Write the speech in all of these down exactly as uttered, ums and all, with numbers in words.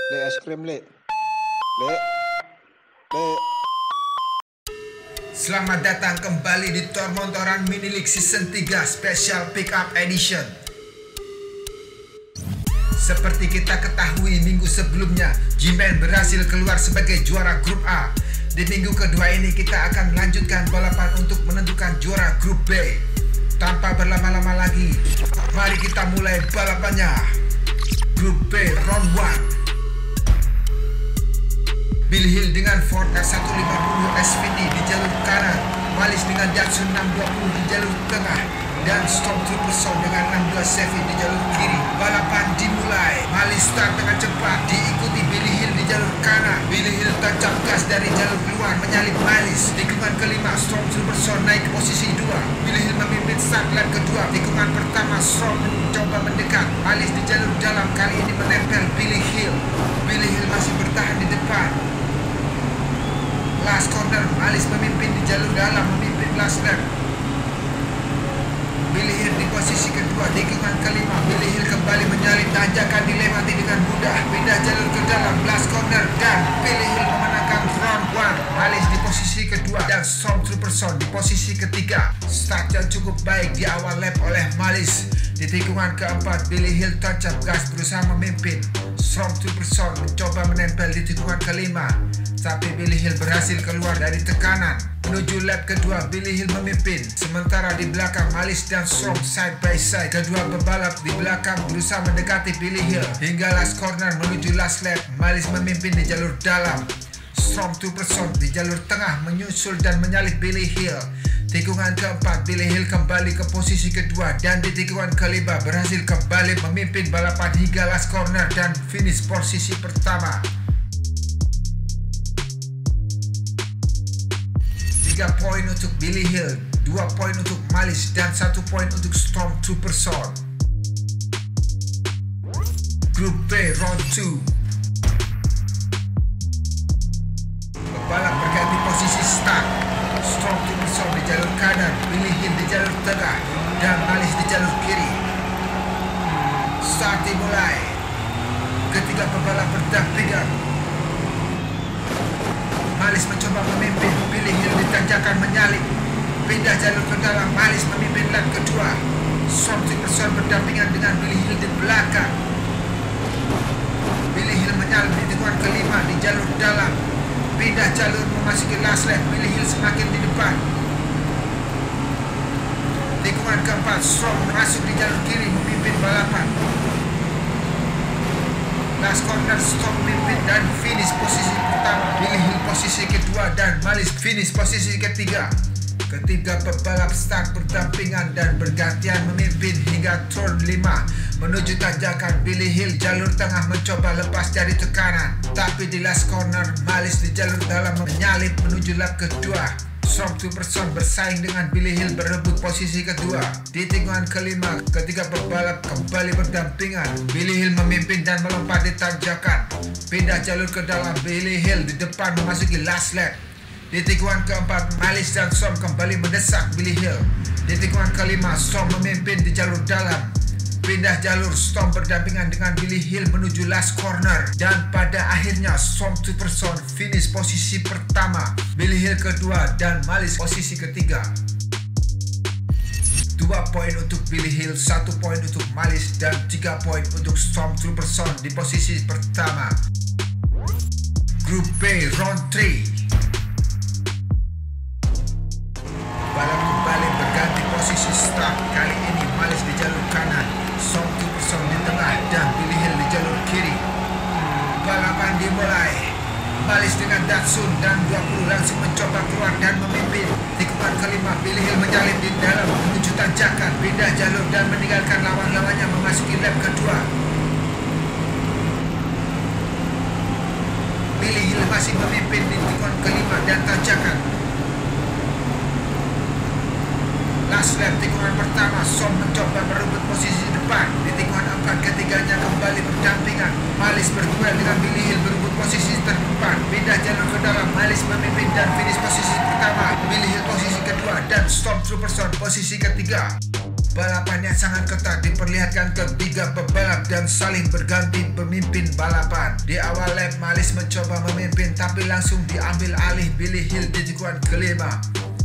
Le es krim le. Le. Le. Selamat datang kembali di Tormontoran Mini League Season tiga Special Pickup Edition. Seperti kita ketahui minggu sebelumnya, G-Man berhasil keluar sebagai juara grup A. Di minggu kedua ini kita akan melanjutkan balapan untuk menentukan juara grup B. Tanpa berlama-lama lagi, mari kita mulai balapannya. Grup B Round satu. Billy Hill dengan Ford S seratus lima puluh S V T di jalur kanan, Malis dengan Datsun enam dua puluh di jalur tengah, dan Stormtrooper Sound dengan enam belas Chevy di jalur kiri. Balapan dimulai. Malis start dengan cepat, diikuti Billy Hill di jalur kanan. Billy Hill tancap gas dari jalur keluar menyalip Malis. Tikungan kelima, Stormtrooper Sound naik ke posisi dua. Billy Hill memimpin start lap kedua. Tikungan pertama, Storm mencoba mendekat. Malis di jalur dalam kali ini menempel Billy Hill. Billy Hill masih bertahan di depan. Last corner, Malis memimpin di jalur dalam, memimpin last lap. Billy Hill di posisi kedua. Tikungan kelima, Billy Hill kembali menyalip, tanjakan dilewati dengan mudah, pindah jalur ke dalam, last corner, dan Billy Hill memenangkan round satu. Malis di posisi kedua dan Stormtrooper Sound di posisi ketiga. Start yang cukup baik di awal lap oleh Malis. Di tikungan keempat, Billy Hill tancap gas berusaha memimpin. Stormtrooper Sound mencoba menempel di tikungan kelima, tapi Billy Hill berhasil keluar dari tekanan. Menuju lap kedua, Billy Hill memimpin. Sementara di belakang, Malis dan Storm side by side. Kedua pebalap di belakang berusaha mendekati Billy Hill. Hingga last corner menuju last lap, Malis memimpin di jalur dalam. Stormtrooper Sound di jalur tengah menyusul dan menyalip Billy Hill. Tikungan keempat, Billy Hill kembali ke posisi kedua, dan di tikungan kelima berhasil kembali memimpin balapan hingga last corner dan finish posisi pertama. tiga poin untuk Billy Hill, dua poin untuk Malis, dan satu poin untuk Stormtrooper Sound. Grup B Round dua. Pebalap berganti posisi start. Stormtrooper Sound di jalur kanan, Billy Hill di jalur tengah, dan Malis di jalur kiri. Start dimulai. Ketiga pebalap berdampingan. Malis mencoba memimpin, Billy Hill di tanjakan menyalip. Pindah jalur ke dalam, Malis memimpin lap kedua. Stormtrooper Sound berdampingan dengan Billy Hill di belakang. Billy Hill menyalip di tikungan kelima di jalur dalam. Pindah jalur memasuki last lap, Billy Hill semakin di depan. Tikungan keempat, Storm masuk di jalur kiri memimpin balapan. Last corner, Storm memimpin dan finish posisi pertama. Billy Hill posisi kedua dan Malis finish posisi ketiga. Ketiga pebalap start berdampingan dan bergantian memimpin hingga turn lima. Menuju tanjakan, Billy Hill jalur tengah mencoba lepas dari tekanan, tapi di last corner, Malis di jalur dalam menyalip menuju lap kedua. Stormtrooper Sound bersaing dengan Billy Hill berebut posisi kedua. Di tikungan kelima, ketiga pebalap kembali berdampingan. Billy Hill memimpin dan melompat di tanjakan. Pindah jalur ke dalam, Billy Hill di depan memasuki last lap. Di tikungan keempat, Malis dan Storm kembali mendesak Billy Hill. Di tikungan kelima, Storm memimpin di jalur dalam. Pindah jalur, Storm berdampingan dengan Billy Hill menuju last corner, dan pada akhirnya Stormtrooper Sound finish posisi pertama, Billy Hill kedua, dan Malis posisi ketiga. Dua poin untuk Billy Hill, satu poin untuk Malis, dan tiga poin untuk Stormtrooper Sound di posisi pertama. Grup B Round tiga. Balap kembali berganti posisi start. Kali ini Malis di jalur kanan, Stormtrooper Sound di tengah, dan Billy Hill di jalur kiri. Balapan dimulai. Malis dengan Datsun dan dua puluh langsung mencoba keluar dan memimpin. Tikungan kelima, Billy Hill menyalip di dalam menuju tanjakan, pindah jalur dan meninggalkan lawan-lawannya memasuki lap kedua. Billy Hill masih memimpin di tikungan kelima dan tanjakan. Last lap tikungan pertama, Storm mencoba merebut posisi depan. Di tikungan empat, ketiganya kembali berdampingan. Malis berduel dengan Billy Hill berebut posisi terdepan. Pindah jalur ke dalam, Malis memimpin dan finish posisi pertama. Billy Hill posisi kedua dan Stormtrooper Sound posisi ketiga. Balapan yang sangat ketat diperlihatkan ketiga pebalap dan saling berganti pemimpin balapan. Di awal lap, Malis mencoba memimpin tapi langsung diambil alih Billy Hill di tikungan kelima.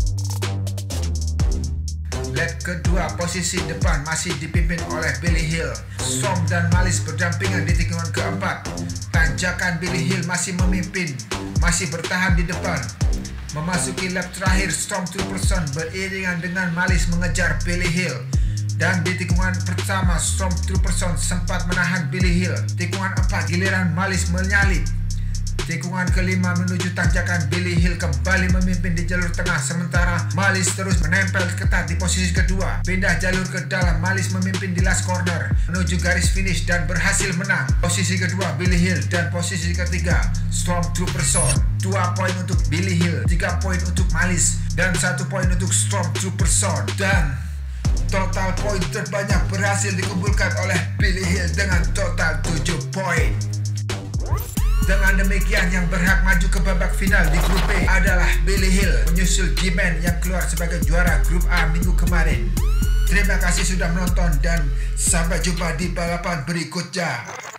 Lap kedua, posisi depan masih dipimpin oleh Billy Hill. Storm dan Malis berdampingan di tikungan keempat. Tanjakan, Billy Hill masih memimpin, masih bertahan di depan. Memasuki lap terakhir, Stormtrooperson beriringan dengan Malis mengejar Billy Hill. Dan di tikungan pertama, Stormtrooperson sempat menahan Billy Hill. Tikungan empat, giliran Malis menyalip. Tikungan kelima menuju tanjakan, Billy Hill kembali memimpin di jalur tengah, sementara Malis terus menempel ketat di posisi kedua. Pindah jalur ke dalam, Malis memimpin di last corner menuju garis finish dan berhasil menang. Posisi kedua Billy Hill dan posisi ketiga Stormtrooperson. Dua poin untuk Billy Hill, tiga poin untuk Malis, dan satu poin untuk Stormtrooperson. Dan total poin terbanyak berhasil dikumpulkan oleh Billy Hill dengan total tujuh poin. Dengan demikian, yang berhak maju ke babak final di grup B adalah Billy Hill, menyusul G-Man yang keluar sebagai juara grup A minggu kemarin. Terima kasih sudah menonton dan sampai jumpa di balapan berikutnya.